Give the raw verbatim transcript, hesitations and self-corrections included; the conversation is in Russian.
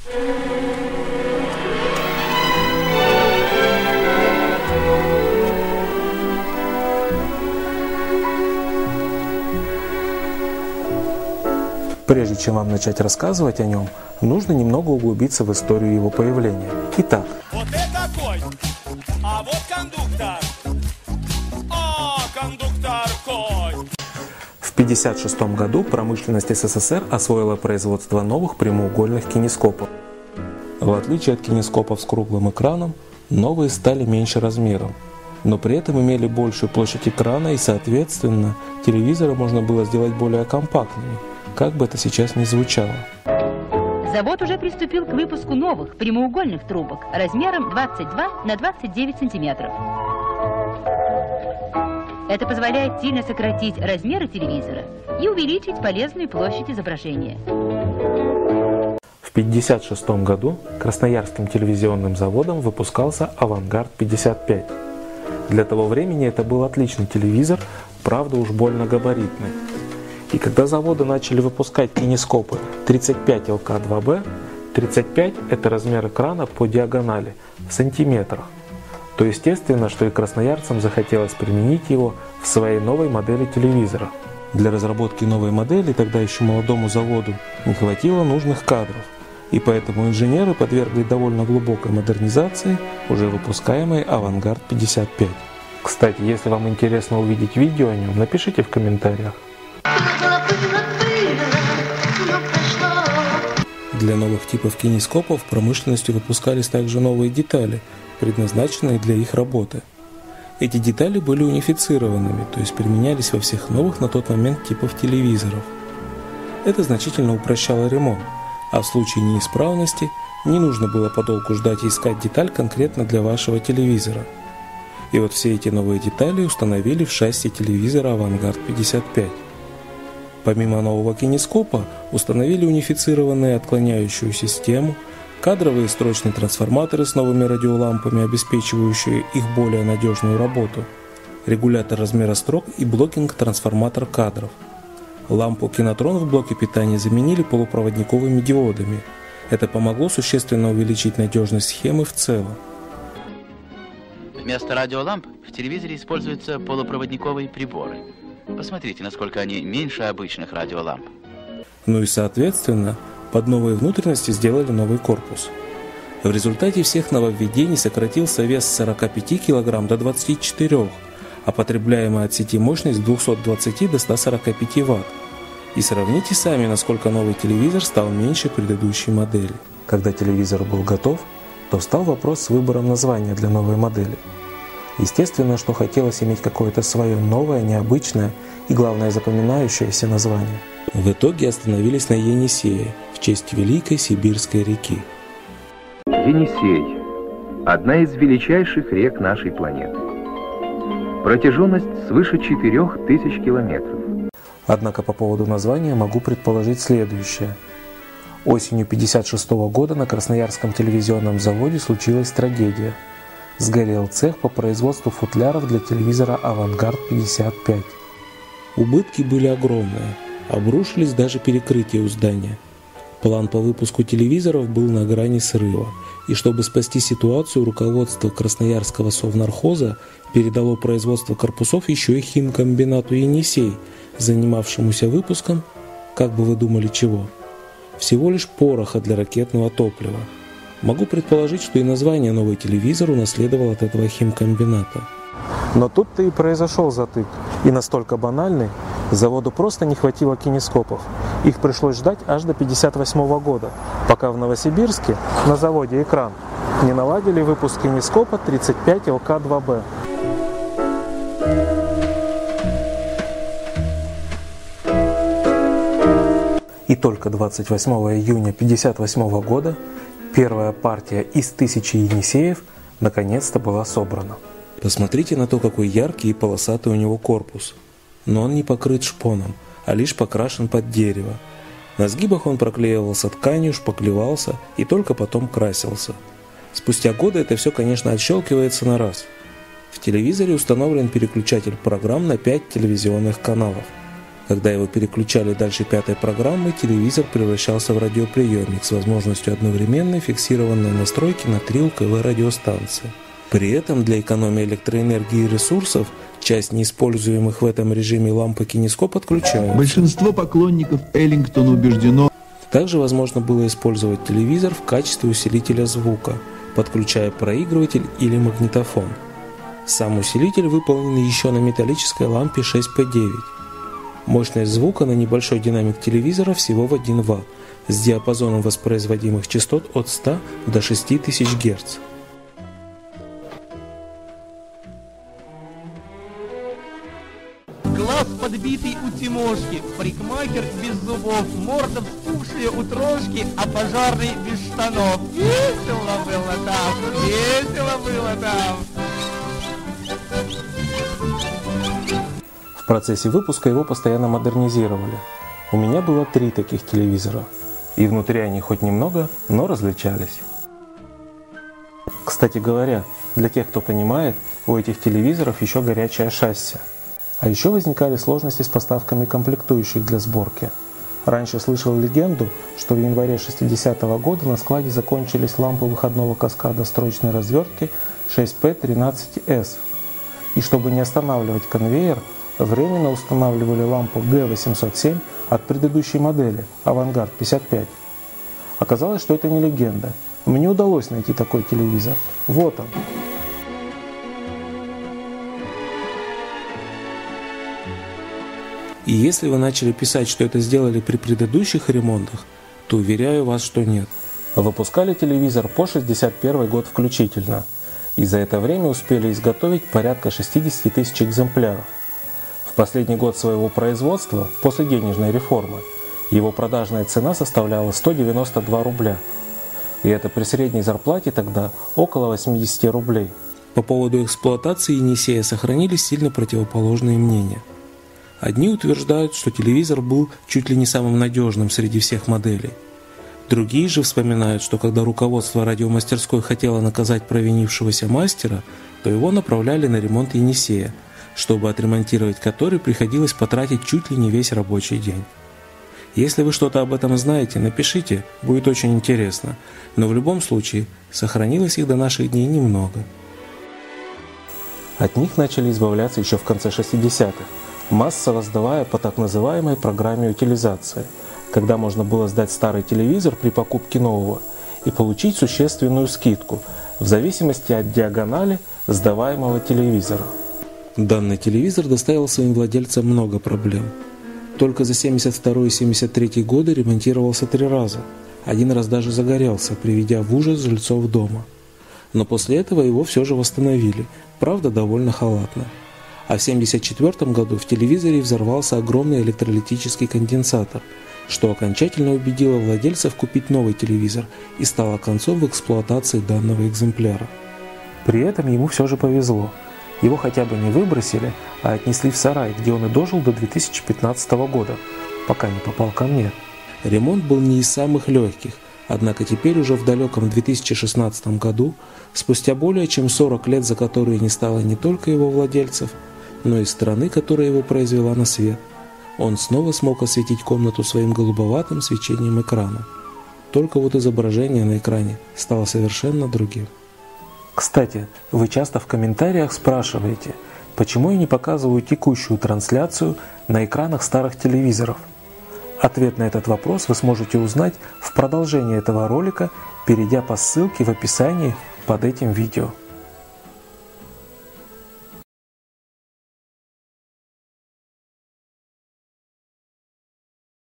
Прежде чем вам начать рассказывать о нем, нужно немного углубиться в историю его появления. Итак, вот это кость, а вот кондуктор. А, кондуктор кость. В тысяча девятьсот пятьдесят шестом году промышленность СССР освоила производство новых прямоугольных кинескопов. В отличие от кинескопов с круглым экраном, новые стали меньше размером, но при этом имели большую площадь экрана и, соответственно, телевизоры можно было сделать более компактными, как бы это сейчас ни звучало. Завод уже приступил к выпуску новых прямоугольных трубок размером двадцать два на двадцать девять сантиметров. Это позволяет сильно сократить размеры телевизора и увеличить полезную площадь изображения. В тысяча девятьсот пятьдесят шестом году Красноярским телевизионным заводом выпускался Авангард пятьдесят пять. Для того времени это был отличный телевизор, правда уж больно габаритный. И когда заводы начали выпускать кинескопы тридцать пять эл ка два бэ, тридцать пять – это размер экрана по диагонали, в сантиметрах, то естественно, что и красноярцам захотелось применить его в своей новой модели телевизора. Для разработки новой модели тогда еще молодому заводу не хватило нужных кадров, и поэтому инженеры подвергли довольно глубокой модернизации уже выпускаемый Авангард пятьдесят пять. Кстати, если вам интересно увидеть видео о нем, напишите в комментариях. Для новых типов кинескопов промышленностью выпускались также новые детали, предназначенные для их работы. Эти детали были унифицированными, то есть применялись во всех новых на тот момент типов телевизоров. Это значительно упрощало ремонт, а в случае неисправности не нужно было подолгу ждать и искать деталь конкретно для вашего телевизора. И вот все эти новые детали установили в шасси телевизора Авангард пятьдесят пять. Помимо нового кинескопа установили унифицированную отклоняющую систему, кадровые строчные трансформаторы с новыми радиолампами, обеспечивающие их более надежную работу, регулятор размера строк и блокинг-трансформатор кадров. Лампу кинотрон в блоке питания заменили полупроводниковыми диодами. Это помогло существенно увеличить надежность схемы в целом. Вместо радиоламп в телевизоре используются полупроводниковые приборы. Посмотрите, насколько они меньше обычных радиоламп. Ну и соответственно, под новые внутренности сделали новый корпус. В результате всех нововведений сократился вес с сорока пяти килограмм до двадцати четырёх, а потребляемая от сети мощность с двухсот двадцати до ста сорока пяти ватт. И сравните сами, насколько новый телевизор стал меньше предыдущей модели. Когда телевизор был готов, то встал вопрос с выбором названия для новой модели. Естественно, что хотелось иметь какое-то свое новое, необычное и, главное, запоминающееся название. В итоге остановились на Енисее в честь Великой Сибирской реки. Енисей – одна из величайших рек нашей планеты. Протяженность свыше четырёх тысяч километров. Однако по поводу названия могу предположить следующее. Осенью тысяча девятьсот пятьдесят шестого года на Красноярском телевизионном заводе случилась трагедия. Сгорел цех по производству футляров для телевизора Авангард пятьдесят пять. Убытки были огромные, обрушились даже перекрытия у здания. План по выпуску телевизоров был на грани срыва, и чтобы спасти ситуацию, руководство Красноярского совнархоза передало производство корпусов еще и химкомбинату «Енисей», занимавшемуся выпуском, как бы вы думали, чего? Всего лишь пороха для ракетного топлива. Могу предположить, что и название новый телевизор унаследовал от этого химкомбината. Но тут-то и произошел затык. И настолько банальный, заводу просто не хватило кинескопов. Их пришлось ждать аж до пятьдесят восьмого года, пока в Новосибирске на заводе «Экран» не наладили выпуск кинескопа тридцать пять эл ка два бэ. И только двадцать восьмого июня пятьдесят восьмого года первая партия из тысячи Енисеев наконец-то была собрана. Посмотрите на то, какой яркий и полосатый у него корпус. Но он не покрыт шпоном, а лишь покрашен под дерево. На сгибах он проклеивался тканью, шпаклевался и только потом красился. Спустя годы это все, конечно, отщелкивается на раз. В телевизоре установлен переключатель программ на пять телевизионных каналов. Когда его переключали дальше пятой программы, телевизор превращался в радиоприемник с возможностью одновременной фиксированной настройки на три УКВ радиостанции. При этом для экономии электроэнергии и ресурсов часть неиспользуемых в этом режиме ламп и кинескоп отключаются. Большинство поклонников Эллингтона убеждено. Также возможно было использовать телевизор в качестве усилителя звука, подключая проигрыватель или магнитофон. Сам усилитель выполнен еще на металлической лампе шесть пэ девять. Мощность звука на небольшой динамик телевизора всего в один ватт, с диапазоном воспроизводимых частот от ста до шести тысяч герц. Глаз подбитый у Тимошки, парикмахер без зубов, морда вспухшая у трошки, а пожарный без штанов. Весело было там, весело было там. В процессе выпуска его постоянно модернизировали. У меня было три таких телевизора. И внутри они хоть немного, но различались. Кстати говоря, для тех, кто понимает, у этих телевизоров еще горячее шасси. А еще возникали сложности с поставками комплектующих для сборки. Раньше слышал легенду, что в январе шестидесятого года на складе закончились лампы выходного каскада строчной развертки шесть пэ тринадцать эс. И чтобы не останавливать конвейер, временно устанавливали лампу гэ восемьсот семь от предыдущей модели Авангард пятьдесят пять. Оказалось, что это не легенда. Мне удалось найти такой телевизор. Вот он. И если вы начали писать, что это сделали при предыдущих ремонтах, то уверяю вас, что нет. Выпускали телевизор по шестьдесят первый год включительно, и за это время успели изготовить порядка шестьдесят тысяч экземпляров. В последний год своего производства, после денежной реформы, его продажная цена составляла сто девяносто два рубля. И это при средней зарплате тогда около восемьдесят рублей. По поводу эксплуатации Енисея сохранились сильно противоположные мнения. Одни утверждают, что телевизор был чуть ли не самым надежным среди всех моделей. Другие же вспоминают, что когда руководство радиомастерской хотело наказать провинившегося мастера, то его направляли на ремонт Енисея, чтобы отремонтировать который приходилось потратить чуть ли не весь рабочий день. Если вы что-то об этом знаете, напишите, будет очень интересно, но в любом случае сохранилось их до наших дней немного. От них начали избавляться еще в конце шестидесятых, массово сдавая по так называемой программе утилизации, когда можно было сдать старый телевизор при покупке нового и получить существенную скидку в зависимости от диагонали сдаваемого телевизора. Данный телевизор доставил своим владельцам много проблем. Только за семьдесят второй и семьдесят третий годы ремонтировался три раза. Один раз даже загорелся, приведя в ужас жильцов дома. Но после этого его все же восстановили, правда довольно халатно. А в семьдесят четвёртом году в телевизоре взорвался огромный электролитический конденсатор, что окончательно убедило владельцев купить новый телевизор и стало концом в эксплуатации данного экземпляра. При этом ему все же повезло. Его хотя бы не выбросили, а отнесли в сарай, где он и дожил до две тысячи пятнадцатого года, пока не попал ко мне. Ремонт был не из самых легких, однако теперь уже в далеком две тысячи шестнадцатом году, спустя более чем сорок лет, за которые не стало не только его владельцев, но и страны, которая его произвела на свет, он снова смог осветить комнату своим голубоватым свечением экрана. Только вот изображение на экране стало совершенно другим. Кстати, вы часто в комментариях спрашиваете, почему я не показываю текущую трансляцию на экранах старых телевизоров. Ответ на этот вопрос вы сможете узнать в продолжении этого ролика, перейдя по ссылке в описании под этим видео.